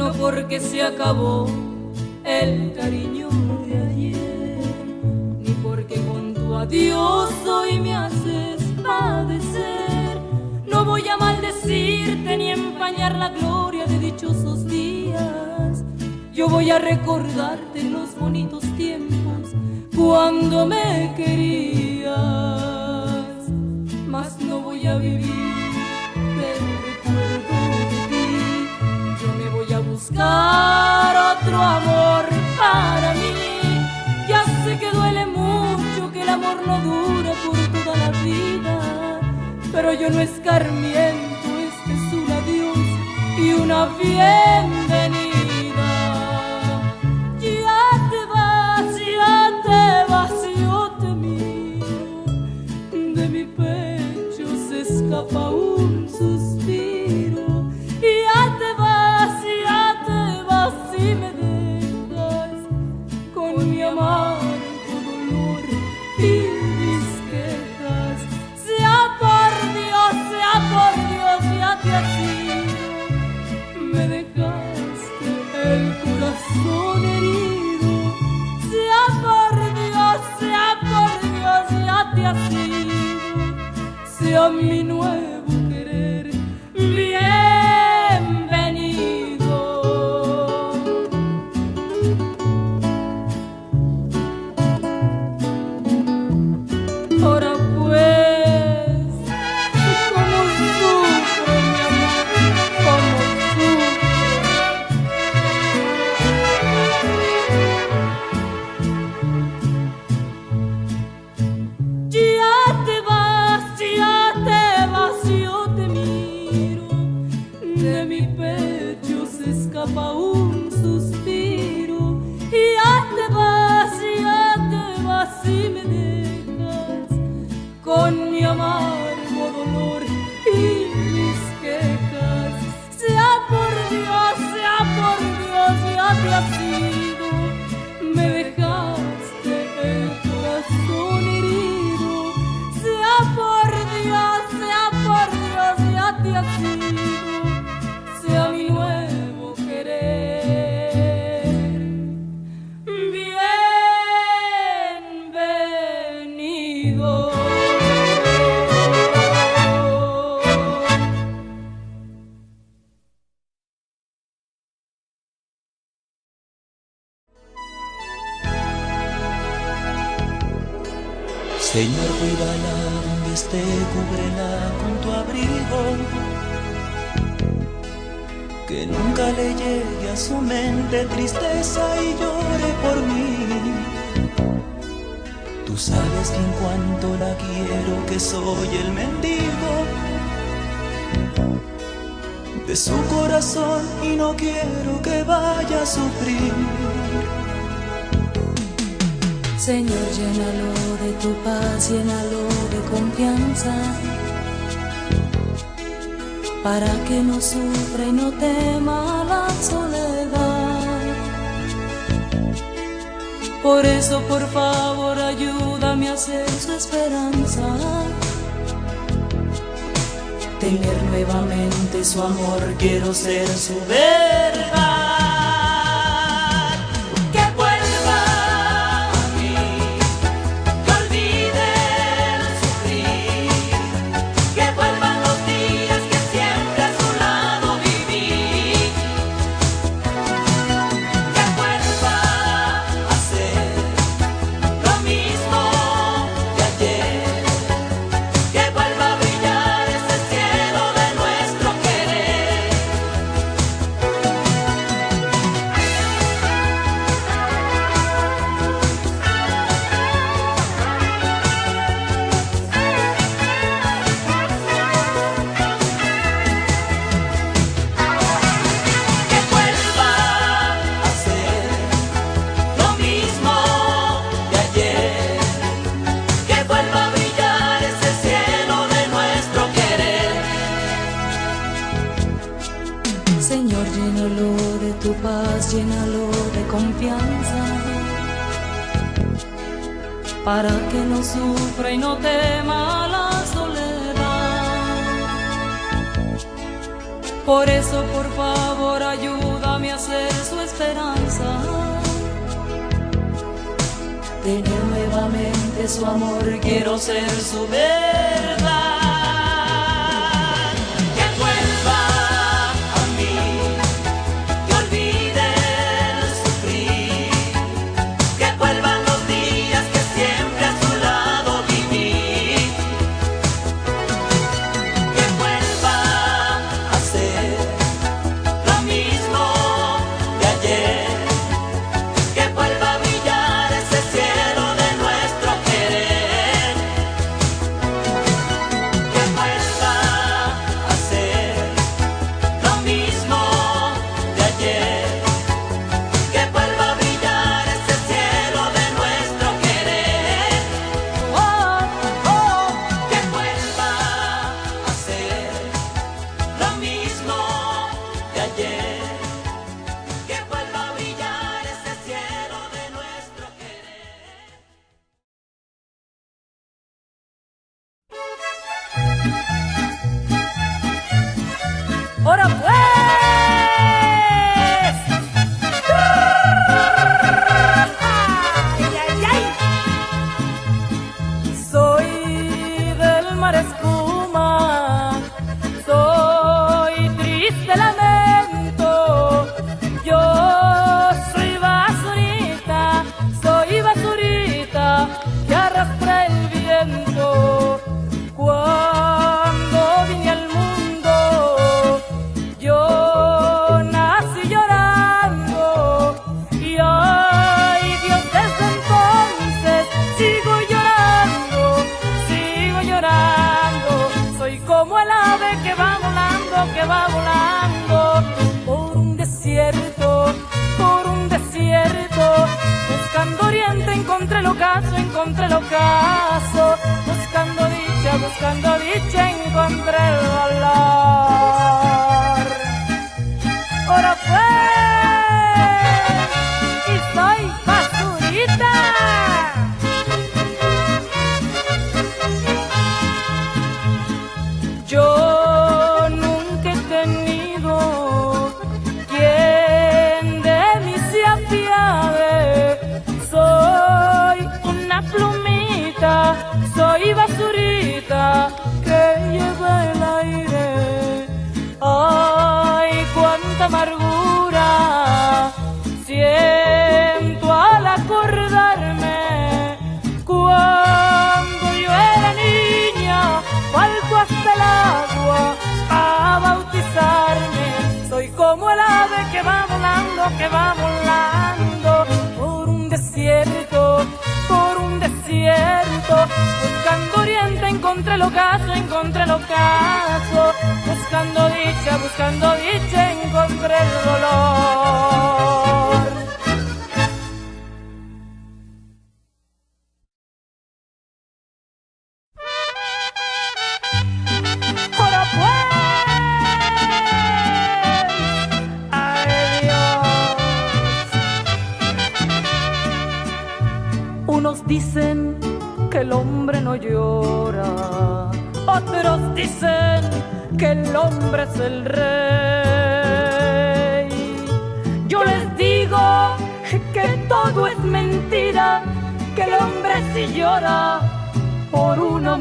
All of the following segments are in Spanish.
fue porque se acabó el cariño de ayer, ni porque con tu adiós hoy me haces padecer. No voy a maldecirte ni empañar la gloria de dichosos días. Yo voy a recordarte los bonitos tiempos cuando me querías, mas no voy a vivir del recuerdo de ti. Yo me voy a buscar otro amor para mí. Ya sé que duele mucho, que el amor no dura por toda la vida, pero yo no escarmiento, este es un adiós y una bienvenida. Yo te miro, de mi pecho se escapa un suspiro. Y ya te vas y me dejas con mi amargo dolor y mis quejas. Sea por Dios, ya te has ido, me dejaste el corazón herido. Sea por Dios, ya te has ido, sea mi nuevo querer bienvenido. Ahora pues, cómo sufre mi amor, cómo sufre. Ya te vas, yo te miro, de mi pecho se escapa un suspiro. Y ya te vas y me dejas con mi amargo dolor y mis quejas. Sea por Dios, ya te has ido, me dejaste el corazón herido. Sea por Dios, ya te has ido, sea mi nuevo querer bienvenido. Señor, cuídala donde esté, cúbrela con tu abrigo, que nunca le llegue a su mente tristeza y llore por mí. Tú sabes que en cuanto la quiero, que soy el mendigo de su corazón y no quiero que vaya a sufrir. Señor, llénalo de tu paz, llénalo de confianza, para que no sufra y no tema la soledad. Por eso, por favor, ayúdame a ser su esperanza, tener nuevamente su amor, quiero ser su verdad. Señor, llénalo de tu paz, llénalo de confianza, para que no sufra y no tema la soledad. Por eso, por favor, ayúdame a ser su esperanza. Tener nuevamente su amor, quiero ser su verdad. Que vuelva a mí, que olvide el sufrir, que vuelvan los días que siempre a su lado viví, que vuelva a ser lo mismo de ayer, que vuelva a brillar ese cielo de nuestro querer, que vuelva a ser lo mismo de ayer, que vuelva a brillar ese cielo de nuestro querer, que vuelva a ser lo mismo de ayer, que vuelva a brillar ese cielo de nuestro querer. ¡Ahora pues! ¡Ay, ay, ay! Soy del mar espuma, soy triste lamento, yo soy basurita que arrastra el viento. Cuando vine al mundo, yo nací llorando, y ay Dios, desde entonces sigo llorando, soy como el ave que va volando por un desierto, buscando oriente, encontré el ocaso, buscando dicha, encontré el valor. Ahora pues, y soy basurita. Yo nunca he tenido quien de mí se apiade. Soy una plumita, soy basurita que lleva el aire. Ay, cuánta amargura siento al acordarme cuando yo era niña, falto hasta el agua a bautizarme. Soy como el ave que va volando por un desierto, buscando oriente, encontré el ocaso, buscando dicha, encontré el dolor. Ahora pues, adiós. Unos dicen que el hombre no llora, otros dicen que el hombre es el rey. Yo les digo que todo es mentira, que el hombre sí llora por una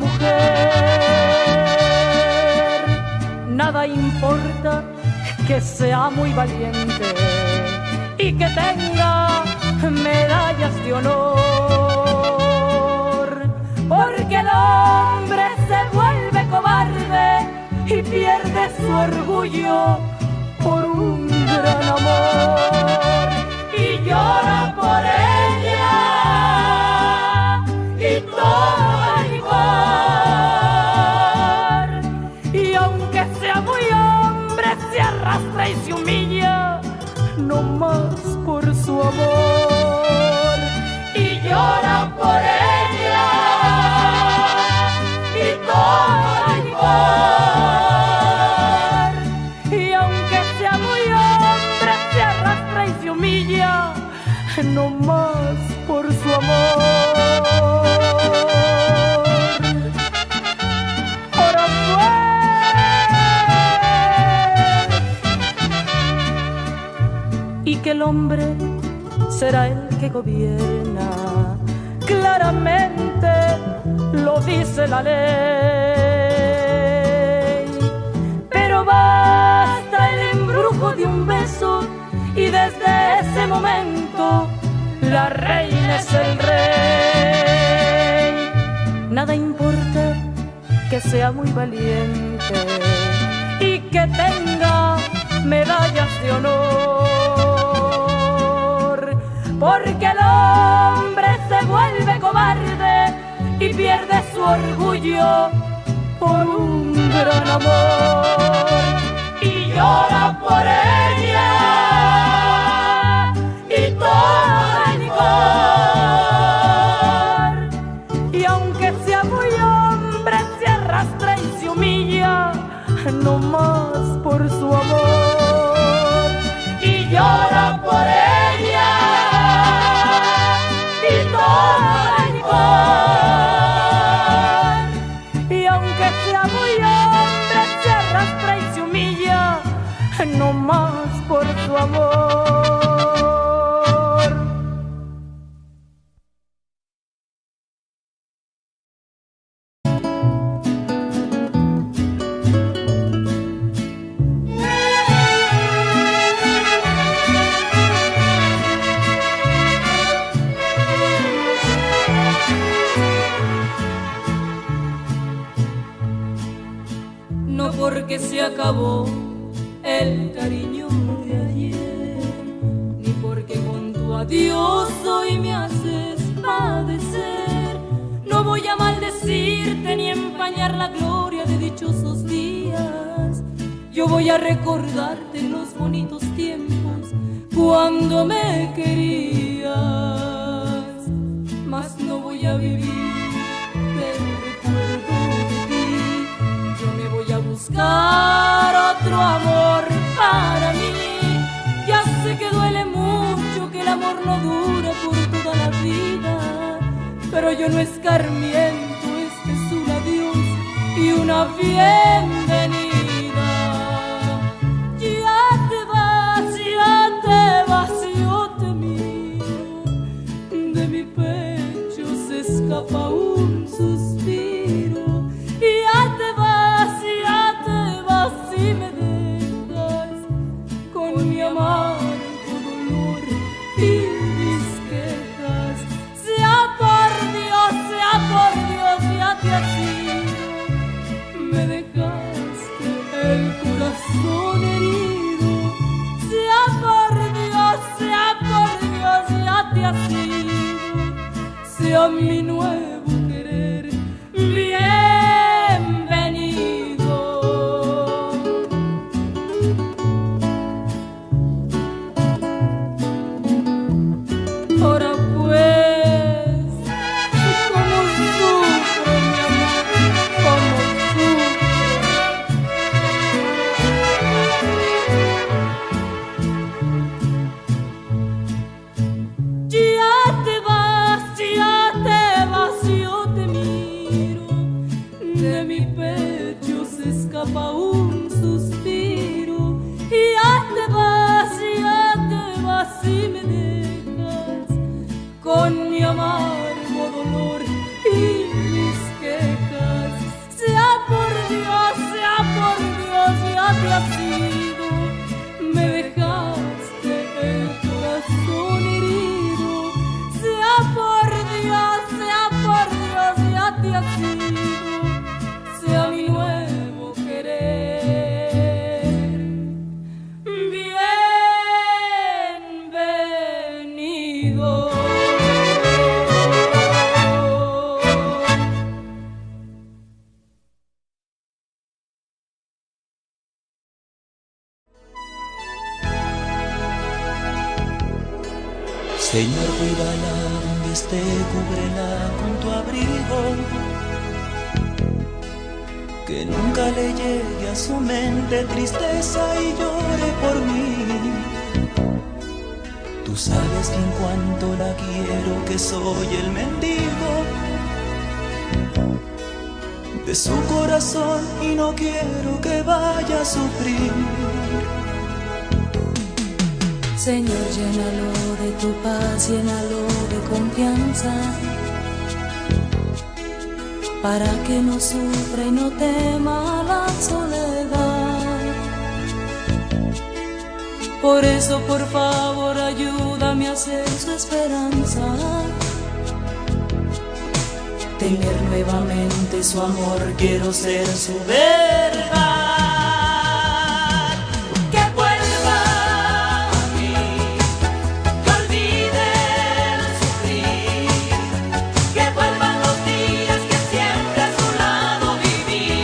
mujer. Nada importa que sea muy valiente y que tenga medallas de honor, porque el hombre se vuelve cobarde y pierde su orgullo por un gran amor, y llora por ella y toma igual, y aunque sea muy hombre se arrastra y se humilla no más por su amor, y llora por ella y toma igual, y aunque sea muy hombre se arrastra y se humilla no más por su amor. Ahora pues, que el hombre será el que gobierna. Claramente lo dice la ley, pero basta el embrujo de un beso y desde ese momento la reina es el rey. Nada importa que sea muy valiente y que tenga medallas de honor, porque el hombre se vuelve cobarde y pierde su orgullo por un gran amor y llora por ella y todo el cor, y aunque sea muy hombre se arrastra y se humilla no más por su amor y llora por ella y todo el cor, y aunque sea muy hombre se arrastra y se humilla no más por su amor. No porque se acabó el cariño de ayer, ni porque con tu adiós hoy me haces padecer. No voy a maldecirte ni empañar la gloria de dichosos días. Yo voy a recordarte los bonitos tiempos cuando me querías, mas no voy a vivir del recuerdo de ti. Yo me voy a buscar otro amor para mí. Ya sé que duele mucho, que el amor no dura por toda la vida, pero yo no escarmiento, este es un adiós y una bienvenida. Ya te vas, yo te miro, de mi pecho se escapa un suspiro. Ya te vas y me dejas con mi amargo dolor y mis quejas. Sea por Dios, ya te has ido. Me dejaste el corazón herido. Sea por Dios, ya te has ido. Sea mi nuevo querer bienvenido. Ahora pues, como sufre mi amor, como sufre. Ya te vas, yo te miro, de mi pecho se escapa un suspiro. Ya te vas y me dejas con mi amargo dolor y mis quejas. Sea por Dios, ya te has ido. Me dejaste el corazón herido. Sea por Dios, ya te has ido. Sea mi nuevo querer bienvenido. Señor, cuídala donde esté, cúbrela con tu abrigo, que nunca le llegue a su mente tristeza y llore por mí. Tú sabes bien cuánto la quiero, que soy el mendigo de su corazón y no quiero que vaya a sufrir. Señor, llénalo de tu paz, llénalo de confianza, para que no sufra y no tema la soledad. Por eso, por favor, ayúdame a ser su esperanza, tener nuevamente su amor, quiero ser su verdad. Que vuelva a mí, que olvide el sufrir, que vuelvan los días que siempre a su lado viví,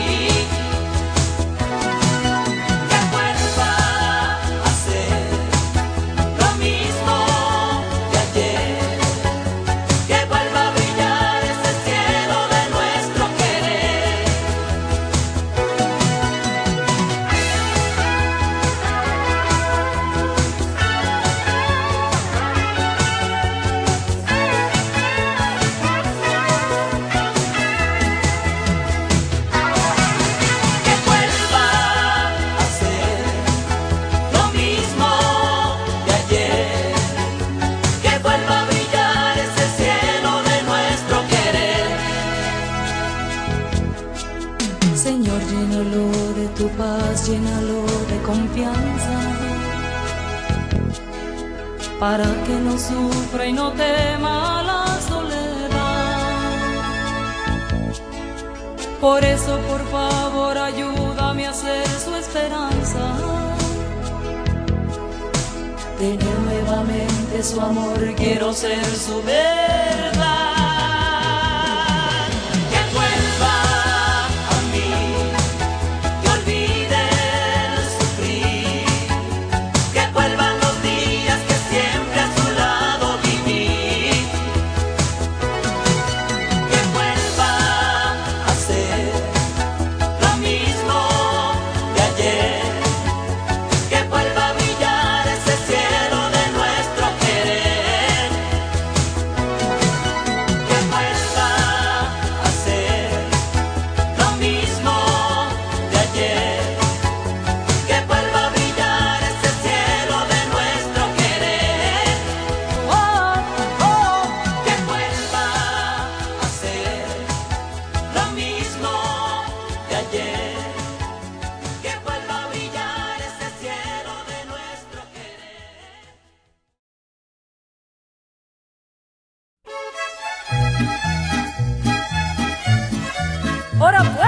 que vuelva a ser lo mismo de ayer, que vuelva a brillar ese cielo de nuestro querer. Que vuelva a ser lo mismo de ayer, que vuelva a brillar ese cielo de nuestro querer. Señor, llénalo de tu paz, llénalo de confianza, para que no sufra y no tema la soledad. Por eso, por favor, ayúdame a ser su esperanza, tener nuevamente su amor, quiero ser su verdad. Que vuelva a mí, que olvide el sufrir, que vuelvan los días que siempre a su lado viví, que vuelva a ser lo mismo de ayer, que vuelva a brillar ese cielo de nuestro querer, que vuelva a ser lo mismo de ayer, que vuelva a brillar ese cielo de nuestro querer. Oh, oh, que vuelva a ser lo mismo de ayer, que vuelva a brillar ese cielo de nuestro querer. ¡Ahora pues!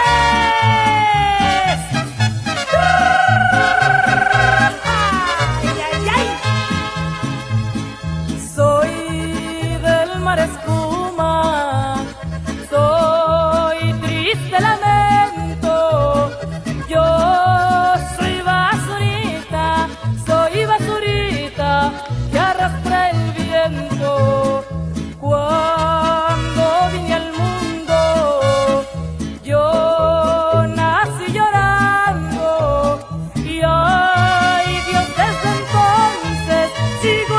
¡Ay, ay, ay! Soy del mar espuma, soy triste lamento, yo soy basurita que arrastra el viento. Cuando vine al mundo, yo nací llorando, y ay Dios, desde entonces sigo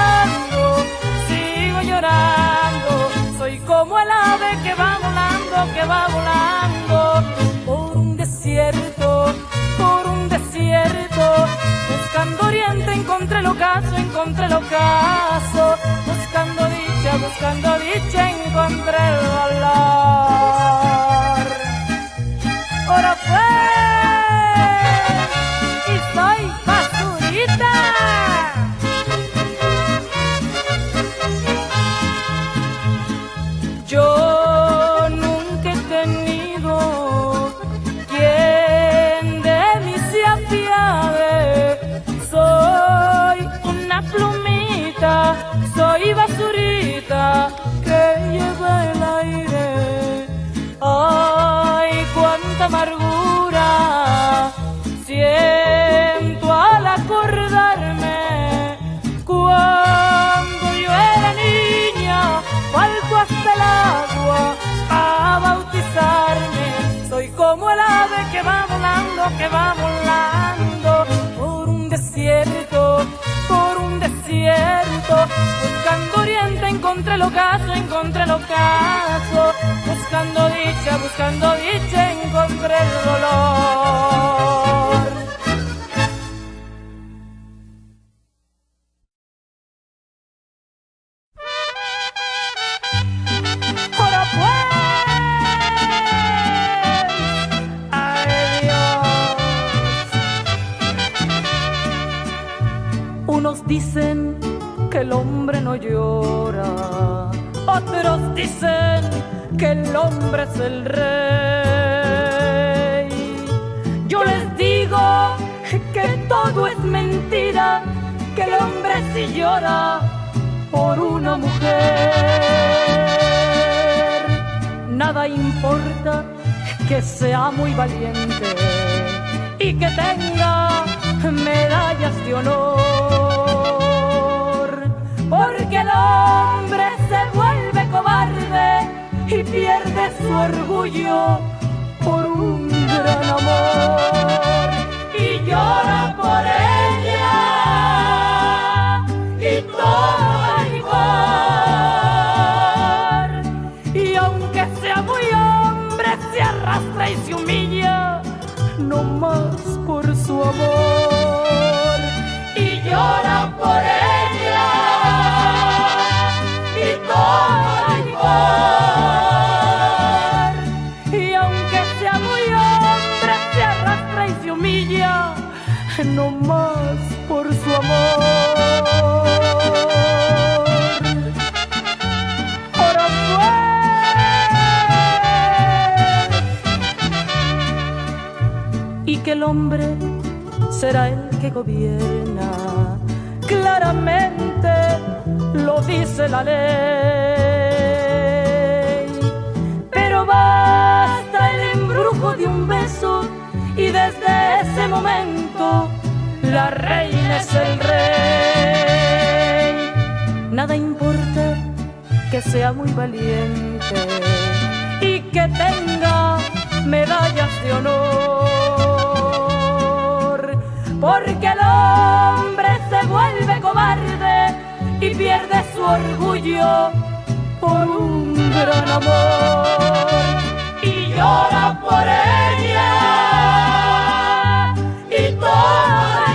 llorando, soy como el ave que va volando por un desierto, buscando oriente, encontré el ocaso, buscando dicha, encontré el valor. Ahora pues, y soy basurita. Yo nunca he tenido quien de mí se apiade, soy una plumita, soy basurita que lleva el aire. Ay, cuánta amargura siento al acordarme cuando yo era niña, falto hasta el agua a bautizarme. Soy como el ave que va volando por un desierto, buscando oriente, encontré el ocaso, buscando dicha, encontré el dolor. Unos dicen que el hombre no llora, otros dicen que el hombre es el rey. Yo les digo que todo es mentira, que el hombre sí llora por una mujer. Nada importa que sea muy valiente y que tenga medallas de honor, porque el hombre se vuelve cobarde y pierde su orgullo por un gran amor y llora por ella y toma licor, y aunque sea muy hombre se arrastra y se humilla no más por su amor y llora por ella y toma licor, y aunque sea muy hombre se arrastra y se humilla no más por su amor. Ahora y que el hombre será el que gobierna, claramente lo dice la ley, pero basta el embrujo de un beso y desde ese momento la reina es el rey. Nada importa que sea muy valiente y que tenga medallas de honor, porque el hombre se vuelve cobarde y pierde su orgullo por un gran amor y llora por ella y toma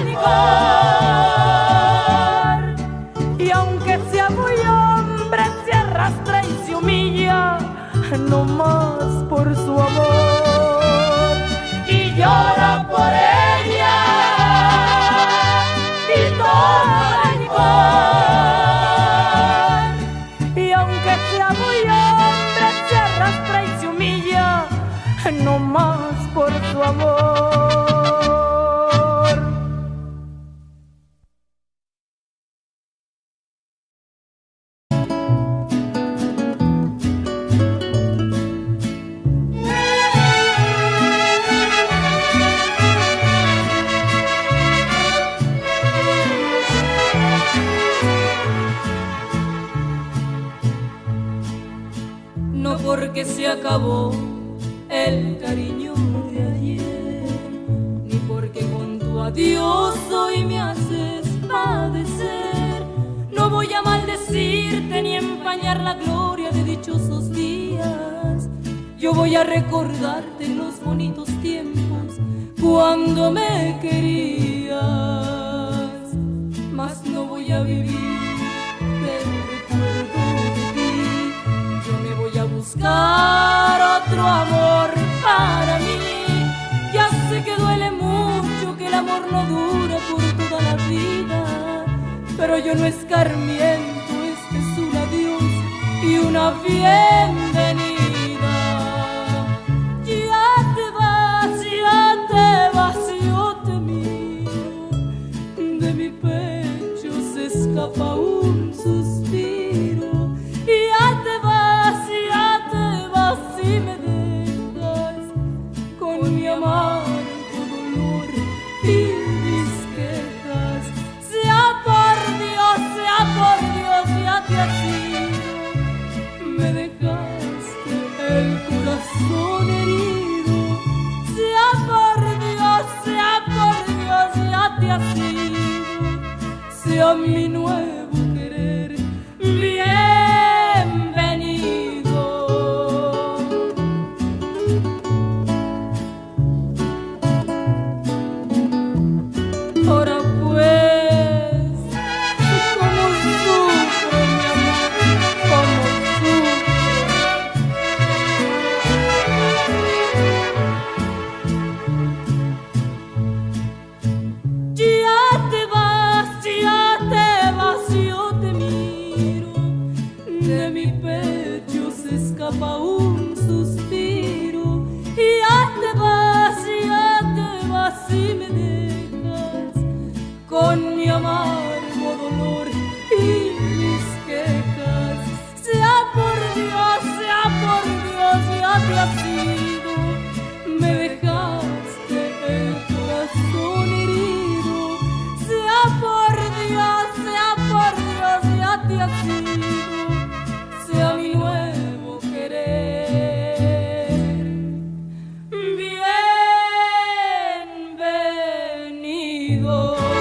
licor, y aunque sea muy hombre se arrastra y se humilla no más por su amor y llora por ella y toma licor, y aunque sea muy hombre se arrastra y se humilla no más por su amor. No porque se acabó el cariño de ayer, ni porque con tu adiós hoy me haces padecer. No voy a maldecirte ni empañar la gloria de dichosos días. Yo voy a recordarte los bonitos tiempos cuando me querías, mas no voy a vivir del recuerdo de ti. Yo me voy a buscar otro amor para mí. Ya sé que duele mucho, que el amor no dura por toda la vida, pero yo no escarmiento, este es un adiós y una bienvenida. Ya te vas, yo te miro, de mi pecho se escapa un suspiro. Ya te vas y me dejas con mi amargo dolor y mis quejas. Sea por Dios, ya te has ido. Me dejaste el corazón herido. Sea por Dios, ya te has ido. Sea mi nuevo querer bienvenido. Ahora pues, cómo sufre mi amor, cómo sufre. Ya te vas, ya con mi amargo dolor y mis quejas. Sea por Dios, ya te has ido, me dejaste el corazón herido. Sea por Dios, ya te has ido, sea mi nuevo querer. Bienvenido.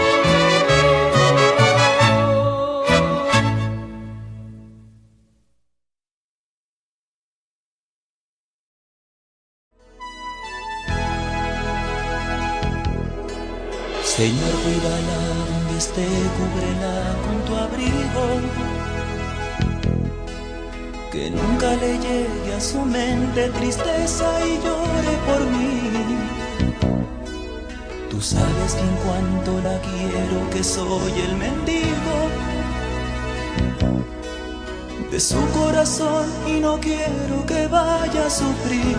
Señor, cuídala donde esté, cúbrela con tu abrigo, que nunca le llegue a su mente tristeza y llore por mí. Tú sabes bien cuánto la quiero, que soy el mendigo de su corazón y no quiero que vaya a sufrir.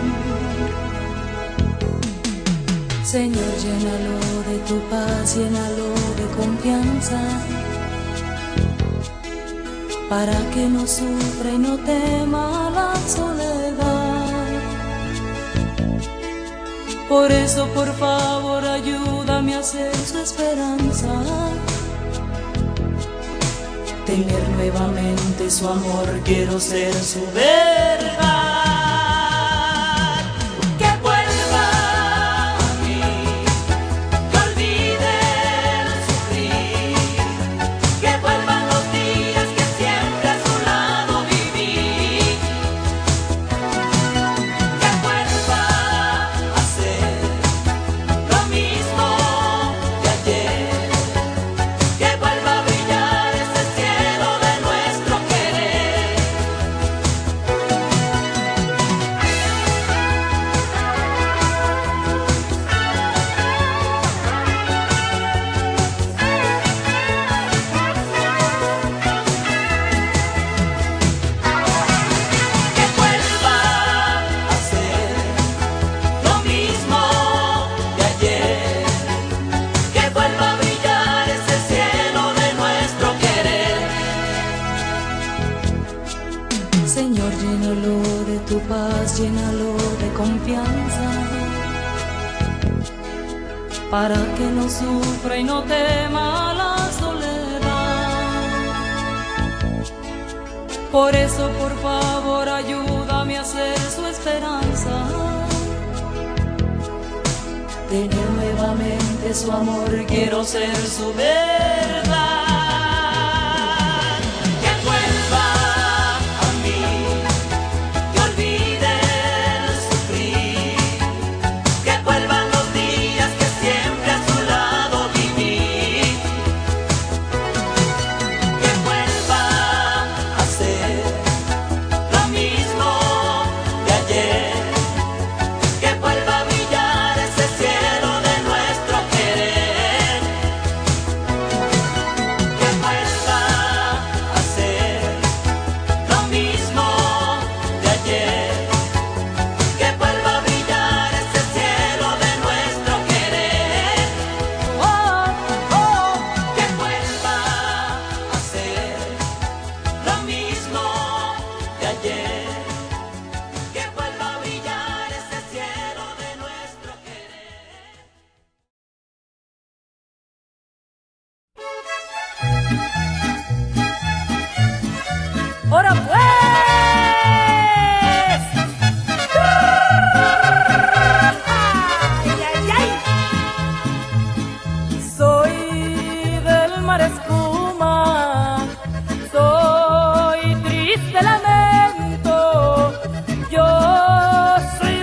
Señor, llénalo de tu paz, llénalo de confianza, para que no sufra y no tema la soledad. Por eso, por favor, ayúdame a ser su esperanza, tener nuevamente su amor, quiero ser su verdad. Señor, llénalo de tu paz, llénalo de confianza, para que no sufra y no tema la soledad. Por eso, por favor, ayúdame a ser su esperanza, tener nuevamente su amor, quiero ser su verdad. ¡Ahora pues! ¡Ay, ay, ay! Soy del mar espuma, soy triste lamento, yo soy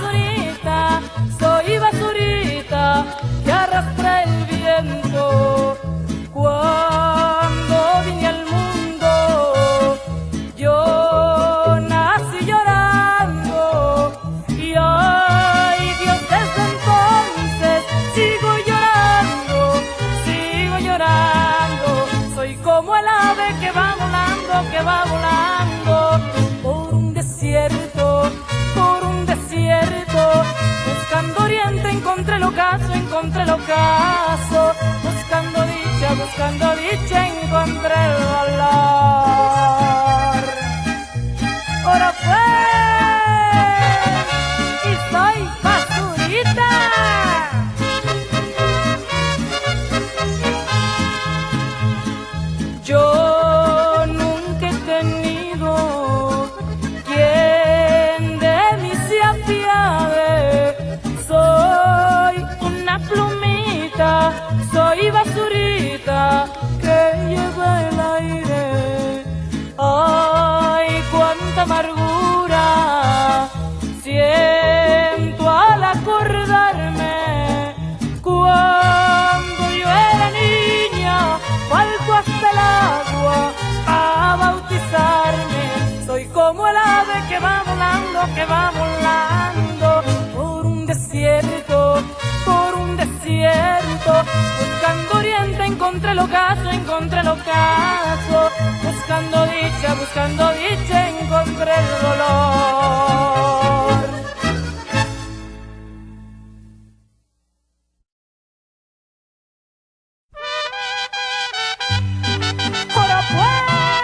basurita que arrastra el viento. Cuando vine al mundo, yo nací llorando, y ay Dios, desde entonces sigo llorando, soy como el ave que va volando por un desierto, buscando oriente, encontré el ocaso, buscando buscando dicha encontré el valor. Ahora pues, y soy basurita. Yo nunca he tenido quien de mí se apiade. Soy una plumita, soy basurita que lleva el aire. Ay, cuánta amargura siento al acordarme cuando yo era niña, falto hasta el agua a bautizarme. Soy como el ave que va volando por un desierto, buscando oriente, encontré el ocaso, buscando dicha, encontré el dolor. Ahora pues,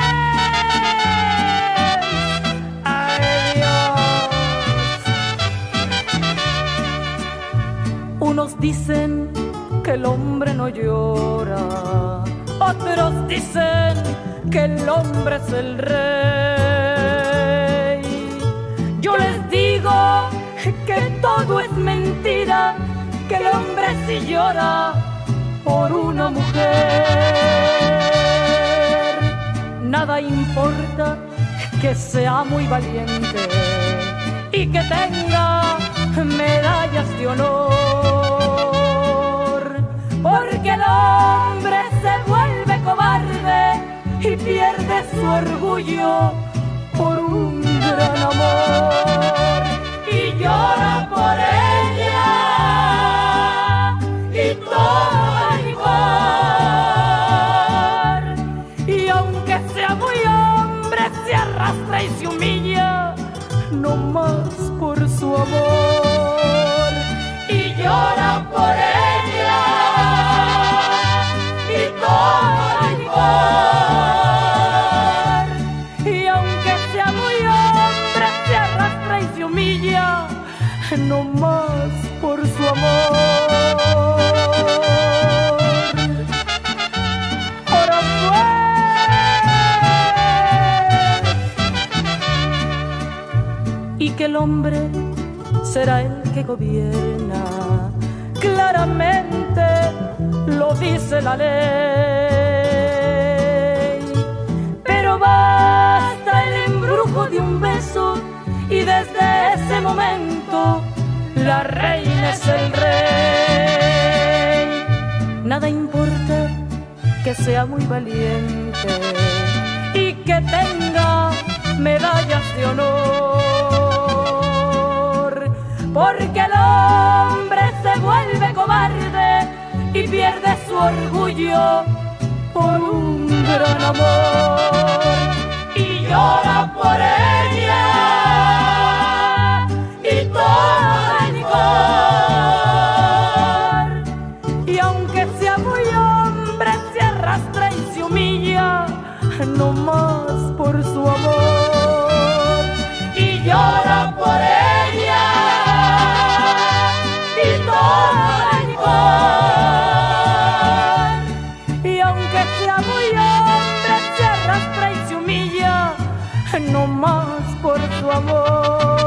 adiós. Unos dicen que el hombre no llora, otros dicen que el hombre es el rey. Yo les digo que todo es mentira, que el hombre sí llora por una mujer. Nada importa que sea muy valiente y que tenga medallas de honor, porque el hombre se vuelve cobarde y pierde su orgullo por un gran amor y llora por ella y toma igual. Y aunque sea muy hombre, se arrastra y se humilla no más por su amor y llora por ella y toma igual. Y aunque sea muy hombre, se arrastra y se humilla no más por su amor. Ahora pues, y que el hombre será el que gobierna, claramente lo dice la ley. Pero basta el embrujo de un beso y desde ese momento la reina es el rey. Nada importa que sea muy valiente y que tenga medallas de honor, porque el hombre se vuelve cobarde y pierde su orgullo por un gran amor y llora por ella y toma igual. Y aunque sea muy hombre, se arrastra y se humilla no más por su amor y llora por ella y toma igual. Y aunque sea muy hombre, se arrastra y se humilla no más por su amor.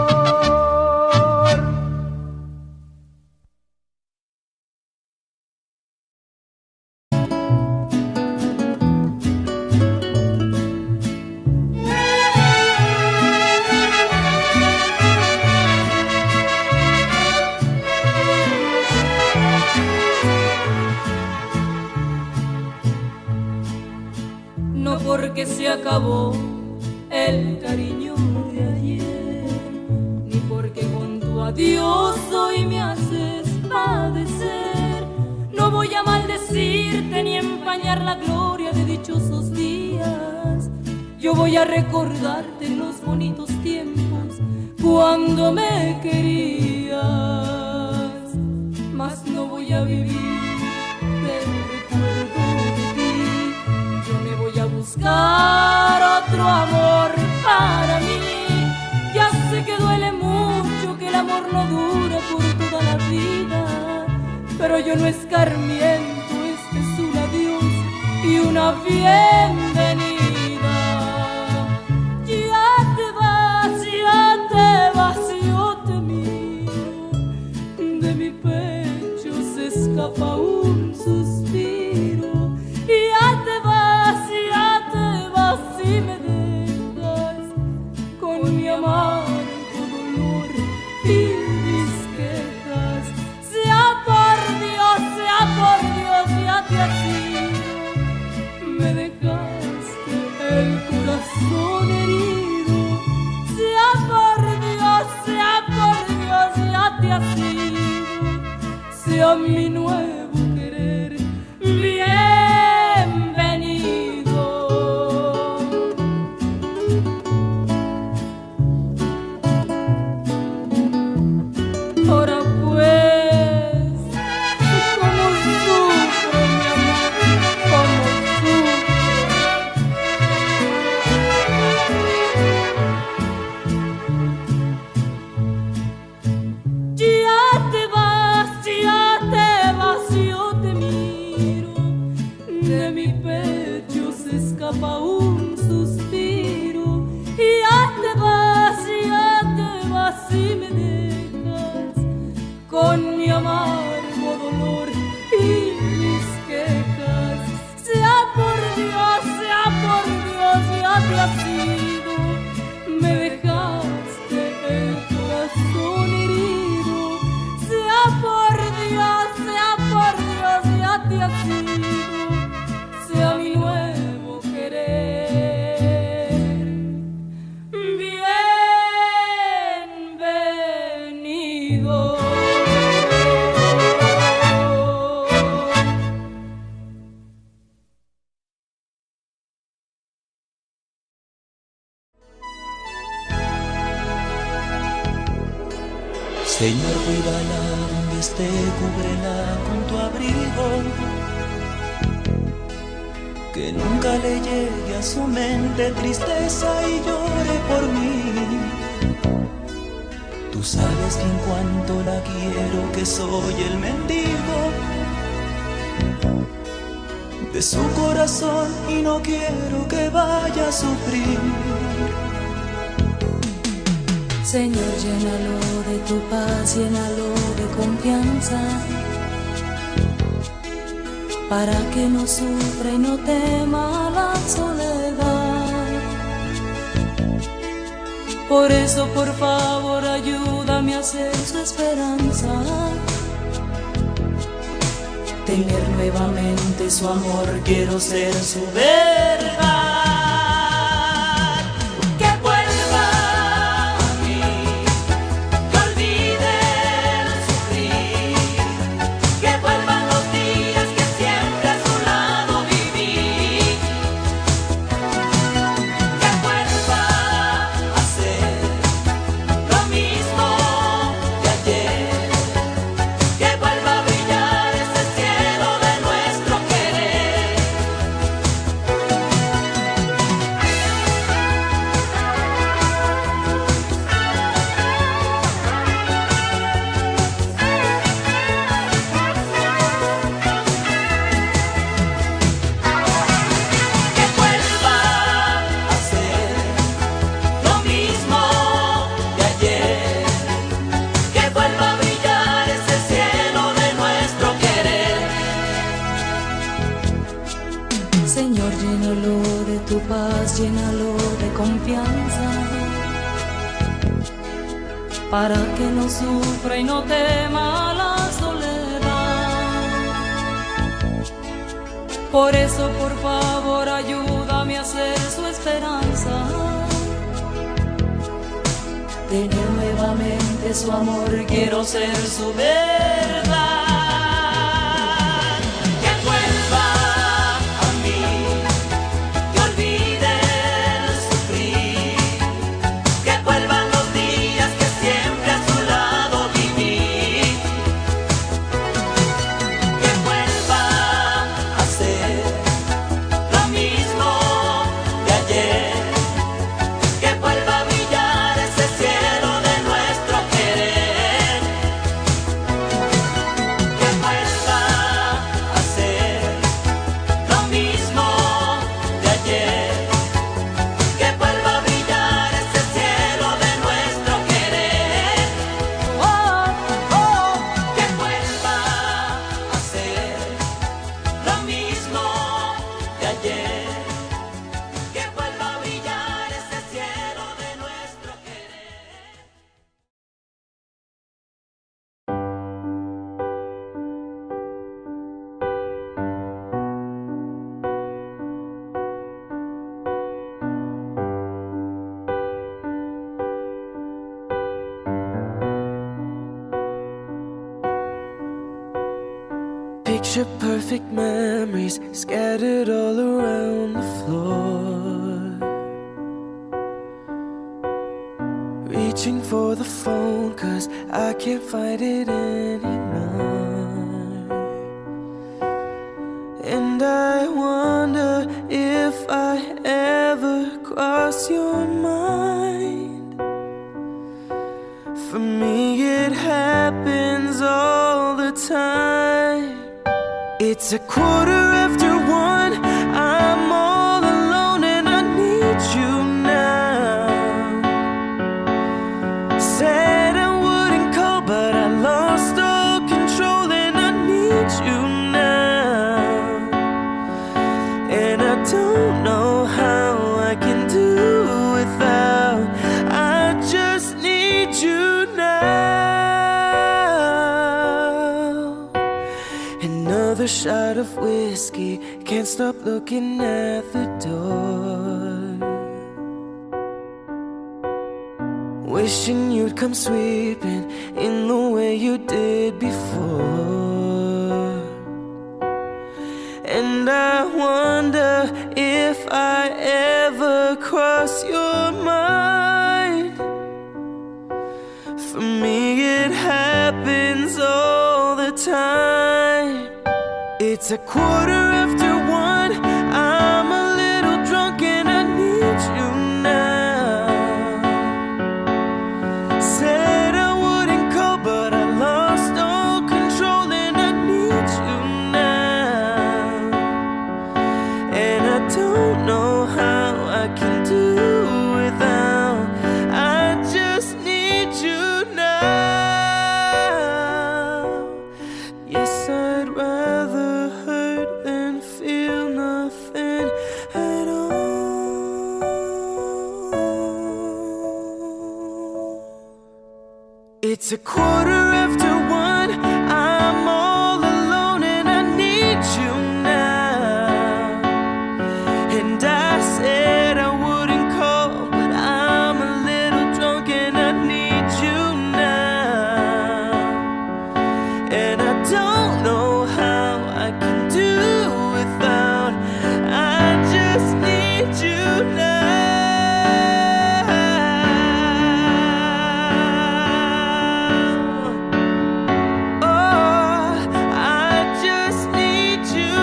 No porque se acabó el cariño de ayer, ni porque con tu adiós hoy me haces padecer. No voy a maldecirte ni empañar la gloria de dichosos días. Yo voy a recordarte los bonitos tiempos cuando me querías, mas no voy a vivir del recuerdo de ti. que no escarmiento, este es un adiós y una bienvenida. Ya te vas, yo te miro, de mi pecho se escapa un suspiro. Ya te vas y me dejas con mi amargo dolor y mis quejas. Sea por Dios, ya te has ido, me dejaste el corazón herido. Sea por Dios, ya te has ido, sea mi nuevo querer bienvenido. Ahora pues, cómo sufre mi amor, cómo sufre. Ya te vas, yo te miro, de mi pecho se escapa un suspiro. Ya te vas y me dejas con mi amargo dolor y mis quejas. Sea por Dios, ya te has ido, me dejaste el corazón herido. Sea por Dios, ya te has ido, sea mi nuevo querer bienvenido. Señor, cuídala donde esté, cúbrela con tu abrigo, que nunca le llegue a su mente tristeza y llore por mí. Tú sabes bien cuánto la quiero, que soy el mendigo de su corazón y no quiero que vaya a sufrir. Señor, llénalo de tu paz, llénalo de confianza, para que no sufra y no tema la soledad. Por eso, por favor, ayúdame a ser su esperanza, tener nuevamente su amor, quiero ser su verdad. Señor, llénalo de tu paz, llénalo de confianza, para que no sufra y no tema la soledad. Por eso, por favor, ayúdame a ser su esperanza, tener nuevamente su amor, quiero ser su verdad. Picture perfect memories scattered all around the floor. Reaching for the phone 'cause I can't find it anymore. And I wonder if I ever cross your mind. For me it happens all the time. It's 1:15. I'm all alone and I need you now. Said I wouldn't call, but I lost all control and I need you now. And I don't know how I can do without. I just need you now. Another shot of whiskey, can't stop looking at the door. Wishing you'd come sweeping in the way you did before. And I wonder if I ever cross your mind. For me it happens all the time. It's 1:15. I'm a little drunk and I need you now. Said I wouldn't call, but I lost all control and I need you now. And I don't know how I can do without. I just need you now. Yes, I'd rather hurt than feel nothing at all. It's 1:15. I'm all alone and I need you now. And I said I wouldn't call, but I'm a little drunk and I need you now. And I don't know how I can do without. I just need you now. Oh, I just need you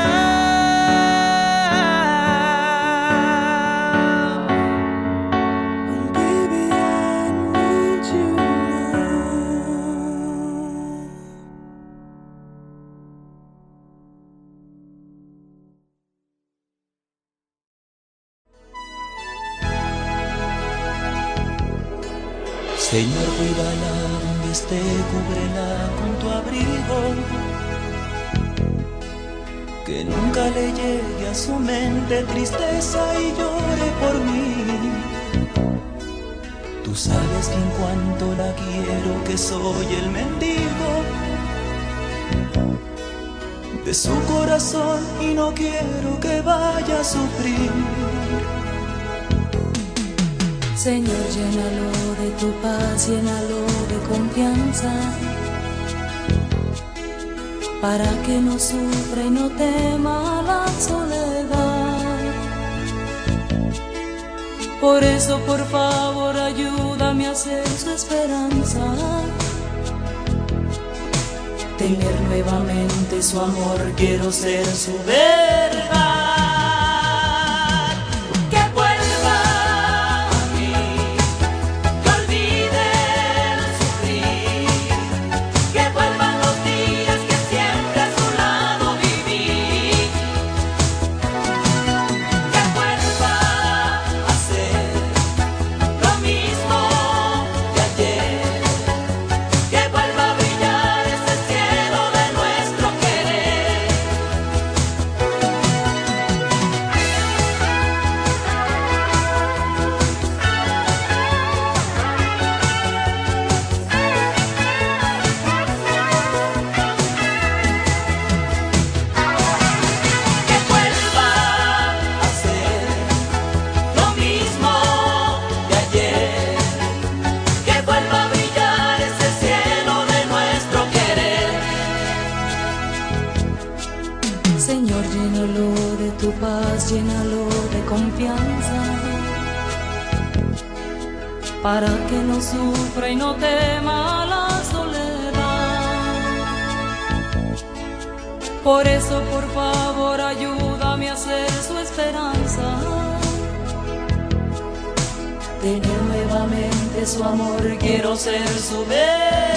now. Baby, I need you now. Señor, cuídala donde esté, cúbrela con tu abrigo. Que nunca le llegue a su mente tristeza y llore por mí. Tú sabes bien cuánto la quiero, que soy el mendigo de su corazón y no quiero que vaya a sufrir. Señor, llénalo de tu paz, llénalo de confianza, para que no sufra y no tema la soledad. Por eso, por favor, ayúdame a ser su esperanza, tener nuevamente su amor, quiero ser su verdad. Que llénalo de tu paz, llénalo de confianza, para que no sufra y no tema la soledad. Por eso, por favor, ayúdame a ser su esperanza, tener nuevamente su amor, quiero ser su bebé.